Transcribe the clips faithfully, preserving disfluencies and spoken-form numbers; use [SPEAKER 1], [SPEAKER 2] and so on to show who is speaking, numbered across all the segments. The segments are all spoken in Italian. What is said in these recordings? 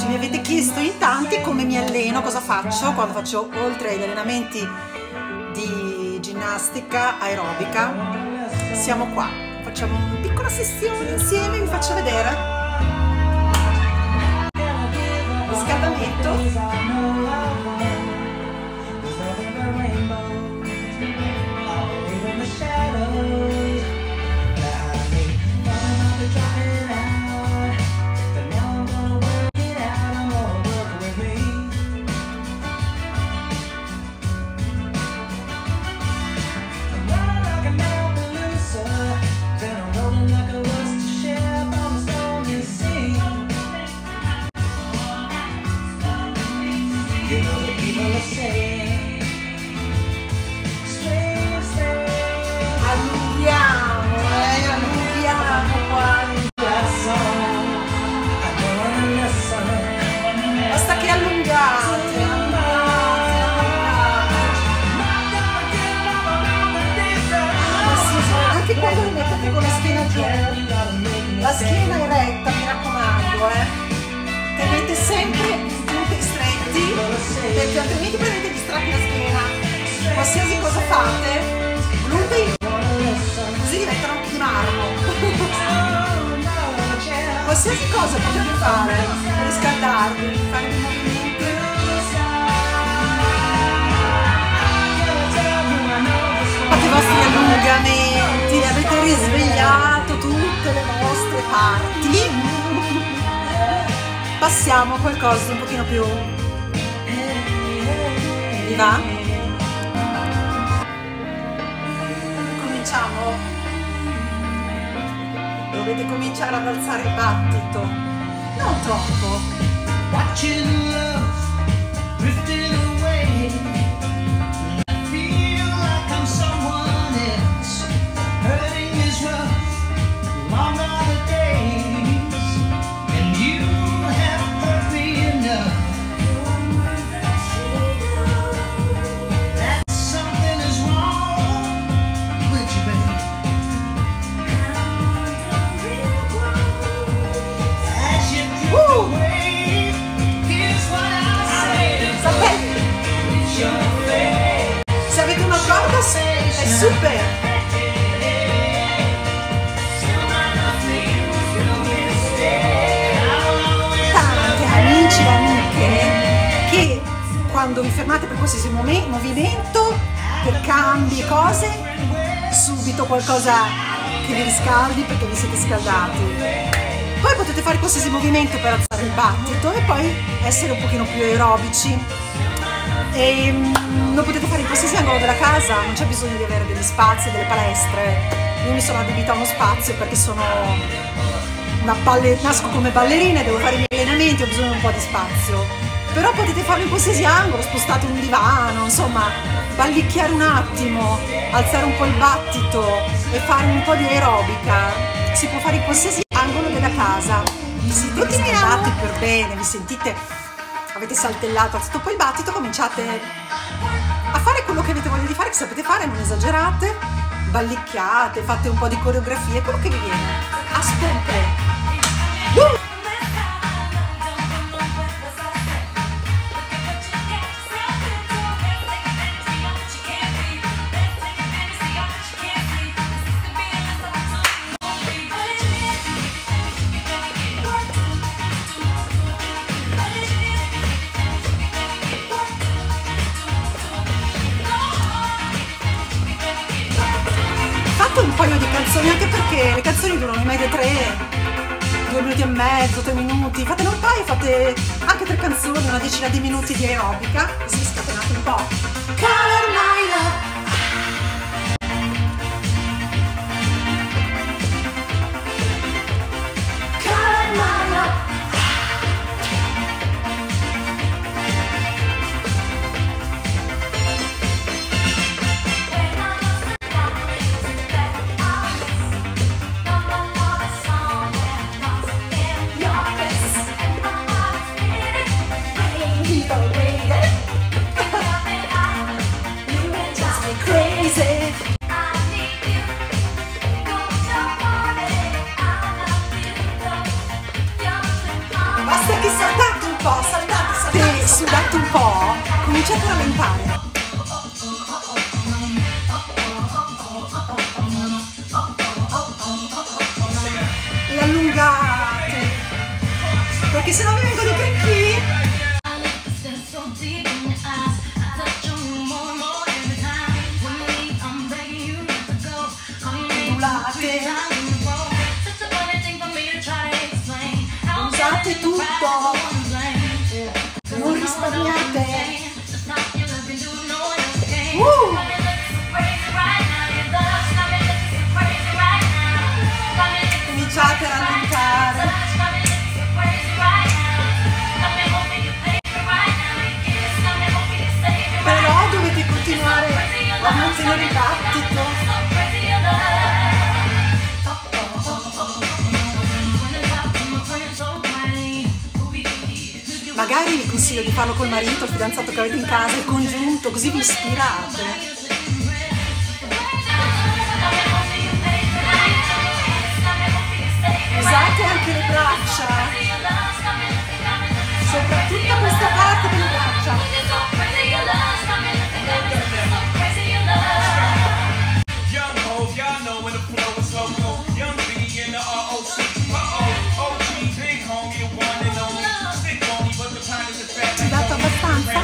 [SPEAKER 1] Oggi mi avete chiesto in tanti come mi alleno, cosa faccio quando faccio, oltre agli allenamenti di ginnastica aerobica. Siamo qua, facciamo una piccola sessione insieme, vi faccio vedere. Riscaldamento. Allunghiamo, eh, allunghiamo qua. Basta che allungate, allungate, allungate. Anche quando li mettete con la schiena giù, la schiena eretta, mi raccomando, eh. Tenete sempre i glutei stretti, perché altrimenti prendete distratti la schiena. Qualsiasi cosa fate, glutei così diventano anche di marmo. Qualsiasi cosa potete fare per riscaldarvi, fare dei movimenti. Fate i vostri allungamenti, avete risvegliato tutte le vostre parti. Passiamo a qualcosa di un pochino più. Vi va? Cominciamo. Dovete cominciare ad alzare il battito, non troppo. Watching love drifting away. I feel like I'm someone else. Hurting is rough. Long are the days, and you have hurt me enough. That something is wrong with you, baby. Se avete una corda è super. Tanti amici e amiche che quando vi fermate per qualsiasi movimento, per cambi e cose, subito qualcosa che vi riscaldi perché vi siete scaldati. Poi potete fare qualsiasi movimento per alzare il battito e poi essere un pochino più aerobici. E um, lo potete fare in qualsiasi angolo della casa, non c'è bisogno di avere degli spazi, delle palestre. Io mi sono adibita a uno spazio perché sono una ballerina, nasco come ballerina e devo fare i miei allenamenti, ho bisogno di un po' di spazio. Però potete farlo in qualsiasi angolo, spostate un divano, insomma, ballicchiare un attimo, alzare un po' il battito e fare un po' di aerobica. Si può fare in qualsiasi angolo della casa. Vi siete riscaldati per bene, vi sentite, avete saltellato, alzato poi il battito, cominciate a fare quello che avete voglia di fare, che sapete fare, non esagerate, ballicchiate, fate un po' di coreografie, quello che vi viene. A spompre. Uh! Un paio di canzoni, anche perché le canzoni durano in media tre, due minuti e mezzo, tre minuti, fatene un paio, fate anche tre canzoni, una decina di minuti di aerobica, così scatenate un po'. Color my love. Basta che saltate po', saltate, saltate, sudate un po', cominciate a rallentare. E allungate, perché se no vi vengono i cricchi. Usate tutto, non risparmiate. Uh! Cominciate a rallentare. Però dovete continuare a mantenere il battito. Magari vi consiglio di farlo col marito, il fidanzato che avete in casa, il congiunto, così vi ispirate. Usate anche le braccia, soprattutto questa parte delle braccia. Dato abbastanza.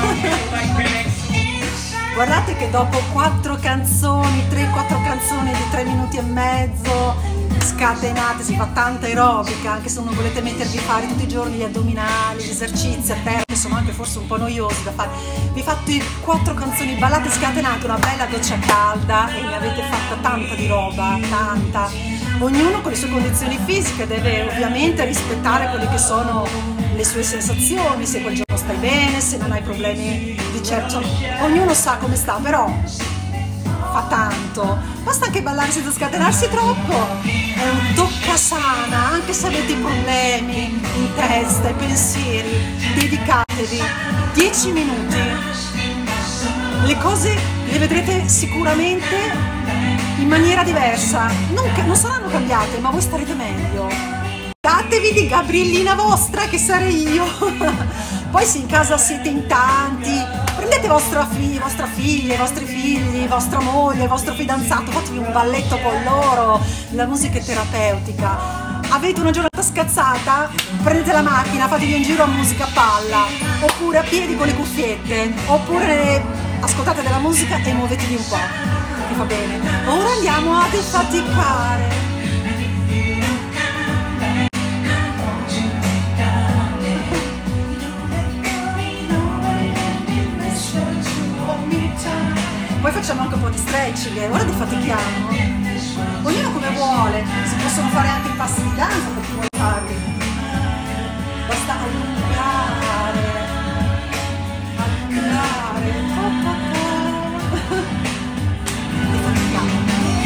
[SPEAKER 1] Guardate che dopo quattro canzoni, tre quattro canzoni di tre minuti e mezzo scatenate, si fa tanta aerobica, anche se non volete mettervi a fare tutti i giorni gli addominali, gli esercizi a terra, che sono anche forse un po' noiosi da fare. Vi fate quattro canzoni ballate, scatenate, una bella doccia calda e ne avete fatta tanta di roba, tanta. Ognuno con le sue condizioni fisiche deve ovviamente rispettare quelle che sono le sue sensazioni, se quel giorno stai bene, se non hai problemi di certo, ognuno sa come sta, però fa tanto, basta anche ballare senza scatenarsi troppo, è un toccasana, anche se avete problemi in testa e pensieri, dedicatevi dieci minuti, le cose le vedrete sicuramente in maniera diversa, non, non saranno cambiate, ma voi starete meglio. Datevi di Gabriellina vostra, che sarei io. Poi se in casa siete in tanti, prendete vostra figlia, vostra figlia, i vostri figli, vostra moglie, il vostro fidanzato, fatevi un balletto con loro, la musica è terapeutica. Avete una giornata scazzata, prendete la macchina, fatevi un giro a musica a palla, oppure a piedi con le cuffiette, oppure ascoltate della musica e muovetevi un po', che va bene. Ora andiamo a defaticare. Poi facciamo anche un po' di stretching, ora defatichiamo. Ognuno come vuole, si possono fare anche i passi di danza per chi vuole farli. Basta allungare, allungare, defatichiamo.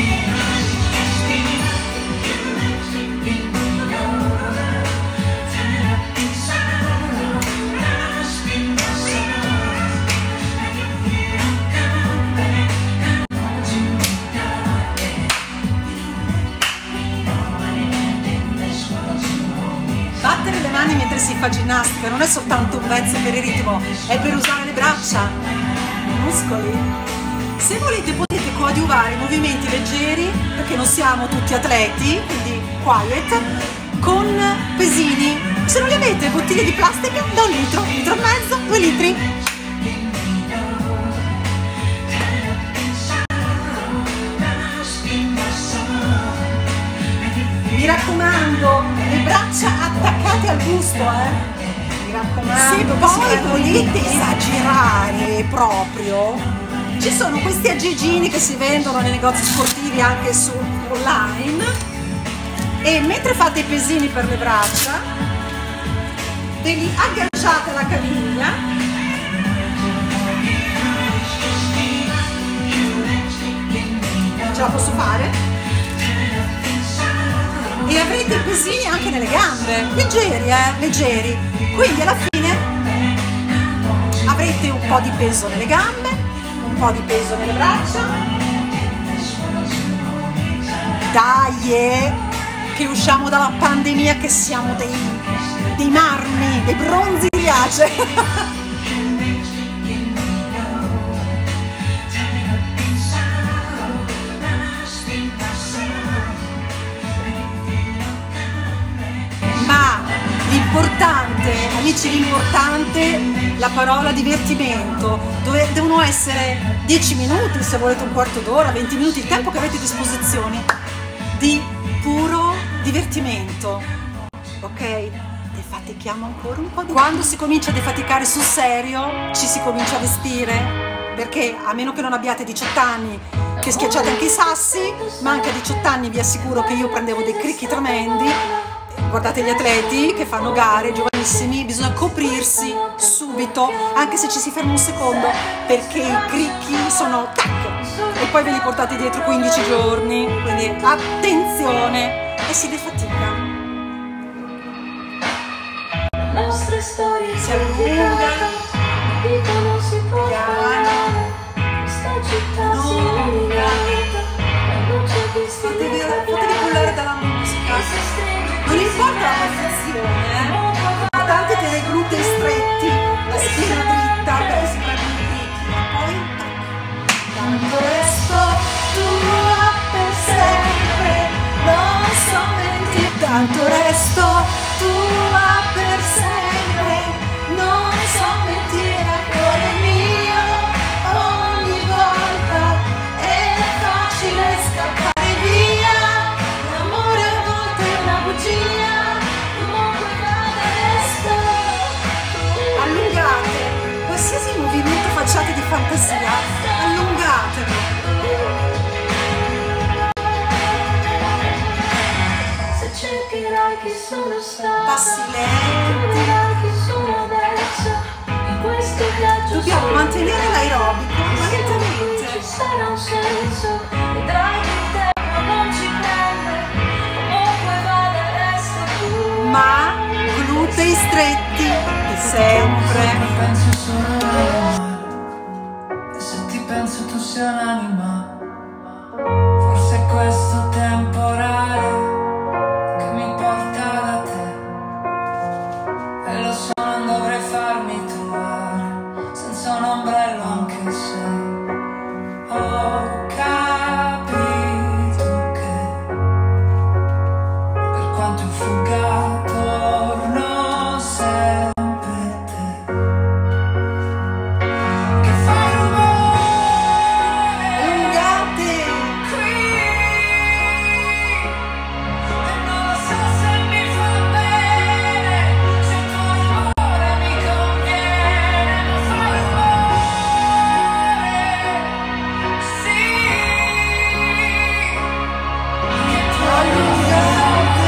[SPEAKER 1] Battere le mani mentre si fa ginnastica non è soltanto un mezzo per il ritmo, è per usare le braccia, i muscoli. Se volete potete coadiuvare i movimenti leggeri, perché non siamo tutti atleti, quindi quiet, con pesini. Se non li avete, bottiglie di plastica da un litro, un litro e mezzo, due litri. Mi raccomando, le braccia attaccate al busto, eh? Mi raccomando. Se poi volete esagerare proprio, ci sono questi aggeggini che si vendono nei negozi sportivi anche su online, e mentre fate i pesini per le braccia, ve li agganciate alla caviglia, ce la posso fare? E avrete i pesini anche nelle gambe, leggeri, eh, leggeri. Quindi alla fine avrete un po' di peso nelle gambe, un po' di peso nelle braccia. Dai, eh, che usciamo dalla pandemia, che siamo dei, dei marmi, dei bronzi piace. Ma l'importante, amici, l'importante, la parola divertimento, dove devono essere dieci minuti, se volete un quarto d'ora, venti minuti, il tempo che avete a disposizione di puro divertimento, ok? Defatichiamo ancora un po' di... Quando si comincia a defaticare sul serio, ci si comincia a vestire, perché a meno che non abbiate diciotto anni, che schiacciate anche i sassi, ma anche a diciotto anni vi assicuro che io prendevo dei cricchi tremendi. Guardate gli atleti che fanno gare, giovanissimi, bisogna coprirsi subito, anche se ci si ferma un secondo, perché i cricchi sono tac, e poi ve li portate dietro quindici giorni, quindi attenzione, e si defatica.
[SPEAKER 2] La nostra storia
[SPEAKER 1] si allunga,
[SPEAKER 2] piano,
[SPEAKER 1] questa città si allunga, fatevi cullare dalla musica. Non importa la posizione, eh? L'importante è tenere i glutei stretti, la schiena dritta per sparare i cricchi, e poi tanto resto tua per sempre, non so mentire, tanto resto tua per sempre, non so mentire, cuore mio, ogni volta è facile scappare via, l'amore a volte è una bugia, comunque vada resto. Allungate, qualsiasi movimento facciate di fantasia, allungatelo.
[SPEAKER 2] Se cercherai chi sono stato,
[SPEAKER 1] Passi lenti,
[SPEAKER 2] chi sono adesso, in questo viaggio
[SPEAKER 1] dobbiamo mantenere l'aerobico, ma
[SPEAKER 2] ci
[SPEAKER 1] lentamente.
[SPEAKER 2] sarà un senso, vedrai che il tempo non ci prende, comunque vada resto tu.
[SPEAKER 1] Ma glutei stretti di sempre.
[SPEAKER 3] Penso solo all'amore, e se ti penso tu sei un'anima, forse è questo temporale che mi porta da te, e lo so non dovrei farmi trovare senza un ombrello anche se ho capito che per quanto in fuga torno sempre te, che fai rumore
[SPEAKER 1] Allungate.
[SPEAKER 3] qui e non lo so se mi fa bene, se il tuo rumore mi conviene, ma fai rumore, sì, che tu allungate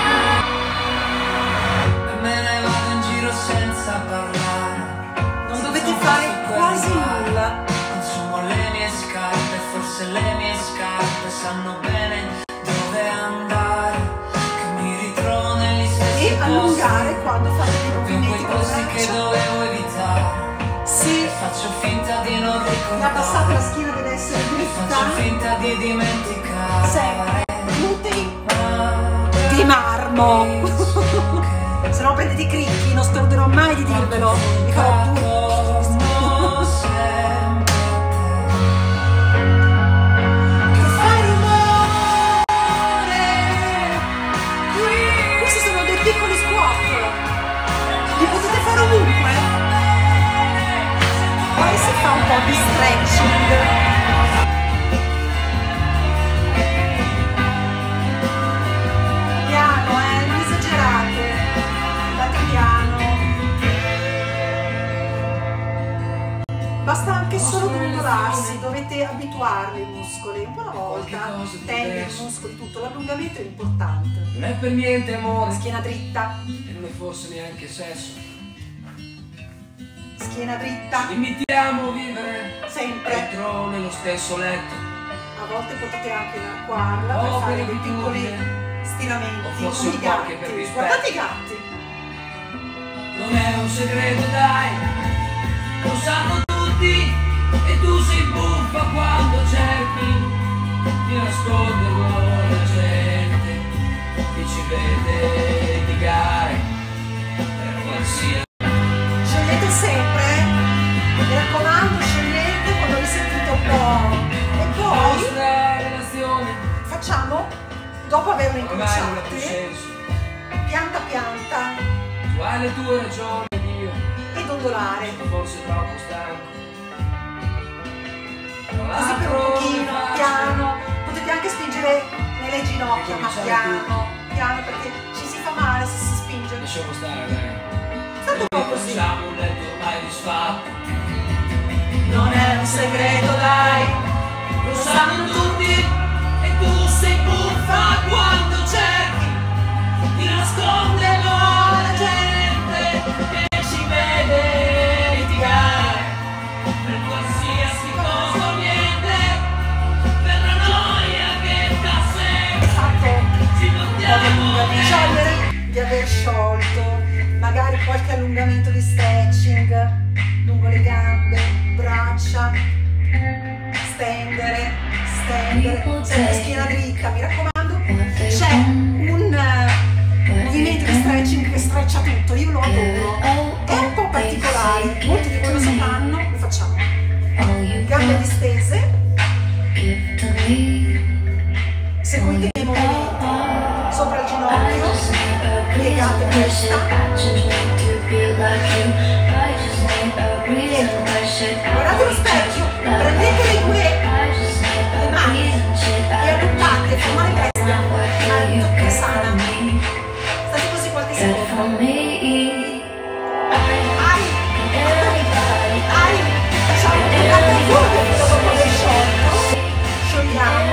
[SPEAKER 3] e me ne vado in giro senza parlare,
[SPEAKER 1] Non dovete fare quasi nulla.
[SPEAKER 3] consumo le mie scarpe, forse le mie scarpe sanno bene dove andare, che mi ritrovo negli stessi
[SPEAKER 1] E allungare
[SPEAKER 3] posti,
[SPEAKER 1] quando fate dei
[SPEAKER 3] in
[SPEAKER 1] movimenti
[SPEAKER 3] quei
[SPEAKER 1] con le
[SPEAKER 3] posti che
[SPEAKER 1] braccia.
[SPEAKER 3] dovevo evitare,
[SPEAKER 1] Sì,
[SPEAKER 3] e faccio finta di non
[SPEAKER 1] la passata la
[SPEAKER 3] ricordare,
[SPEAKER 1] schiena deve essere
[SPEAKER 3] e faccio
[SPEAKER 1] dritta,
[SPEAKER 3] finta di dimenticare,
[SPEAKER 1] sempre, glutei
[SPEAKER 3] ma
[SPEAKER 1] di marmo.
[SPEAKER 3] penso che
[SPEAKER 1] Se no prendete i cricchi, non scorderò mai di dirvelo, vi farò pure.
[SPEAKER 3] torno sempre a te,
[SPEAKER 1] Che fai rumore qui. Questi sono dei piccoli squat, li potete fare ovunque. Poi si fa un po' di stretching. Piano, eh, non esagerate, andate piano. Basta anche solo dondolarsi, dovete abituarli i muscoli, un po' alla volta, tendini, muscoli, tutto, l'allungamento è importante.
[SPEAKER 4] Non è per niente amore,
[SPEAKER 1] Schiena dritta,
[SPEAKER 4] e non è forse neanche sesso.
[SPEAKER 1] schiena dritta,
[SPEAKER 4] Limitiamo a vivere
[SPEAKER 1] sempre.
[SPEAKER 4] dentro nello stesso letto.
[SPEAKER 1] A volte potete anche inarcuarla per
[SPEAKER 4] Oh,
[SPEAKER 1] fare
[SPEAKER 4] per
[SPEAKER 1] dei piccoli
[SPEAKER 4] abitudine.
[SPEAKER 1] stiramenti,
[SPEAKER 4] O forse
[SPEAKER 1] come i
[SPEAKER 4] un po' anche
[SPEAKER 1] gatti.
[SPEAKER 4] per rispetto.
[SPEAKER 1] Guardate i gatti.
[SPEAKER 4] Non è un segreto, dai, lo sanno tutti, e tu sei buffa quando cerchi di nasconderlo alla gente, chi ci vede litigare per qualsiasi
[SPEAKER 1] dopo averle
[SPEAKER 4] ormai non ha più
[SPEAKER 1] incrociate,
[SPEAKER 4] senso.
[SPEAKER 1] pianta pianta
[SPEAKER 4] Tu hai le tue ragioni, Dio,
[SPEAKER 1] e dondolare.
[SPEAKER 4] sono forse troppo stanco. Tra
[SPEAKER 1] Così per un
[SPEAKER 4] l'altro,
[SPEAKER 1] pochino,
[SPEAKER 4] mi faccio-
[SPEAKER 1] piano, potete anche spingere nelle ginocchia, ma
[SPEAKER 4] Cominciamo
[SPEAKER 1] piano, piano, perché ci si fa male se si spinge.
[SPEAKER 4] Lasciamo stare, dai.
[SPEAKER 1] State un po' così.
[SPEAKER 4] Facciamo un letto ormai disfatto.
[SPEAKER 1] Non è un segreto, dai,
[SPEAKER 4] Lo sanno tutti e tu sei buffa quando cerchi di nasconderlo alla gente che ci vede litigare per qualsiasi cosa o niente, per la noia che da sempre
[SPEAKER 1] fatto
[SPEAKER 4] ci
[SPEAKER 1] un po' di allungamento,
[SPEAKER 4] portiamo
[SPEAKER 1] sciogliere, di aver sciolto, magari qualche allungamento di stretching lungo le gambe, braccia, stendere, stendere, sempre schiena dritta, mi raccomando. C'è un eh, movimento di stretching che streccia tutto, io lo adoro, è un po' particolare, molti di voi lo sapranno, lo facciamo. Gambe distese, seguite i movimenti, sopra il ginocchio, piegate questa, guardate lo specchio, prendete le due le mani e allungate, formate destra, ma tocca sana. State così qualche secondo. Ai, ai, facciamo un altro dopo aver sciolto, sciogliamo,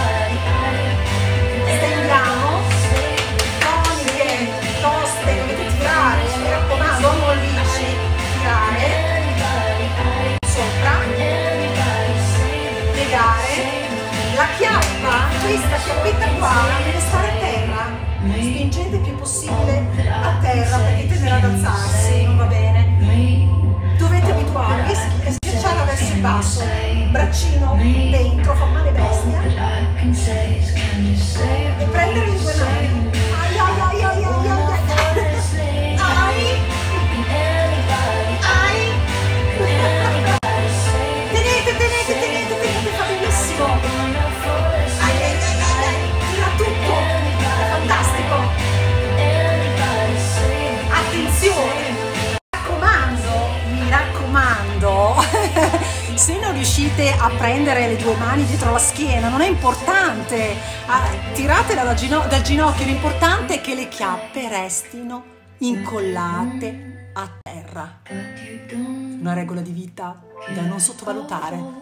[SPEAKER 1] stendiamo, toniche, toste, dovete tirare, mi raccomando, non mollici, tirare, sopra, piegare, la chiappa, questa chiappetta qua deve stare a terra, spingete il più possibile a terra perché tenderà ad alzarsi, non va bene. Dovete abituarvi a schiacciare verso il basso, braccino dentro, fa male bestia, e prendere le due mani. Ai ai ai ai ai ai ai ai. Tenete, tenete, tenete, tenete, fa benissimo. Ai ai ai ai ai, tira tutto, è fantastico. Attenzione, mi raccomando, mi raccomando, se non riuscite a prendere le due mani dietro la schiena, non è importante, ah, tiratela dal, gino- dal ginocchio, l'importante è che le chiappe restino incollate a terra. Una regola di vita da non sottovalutare.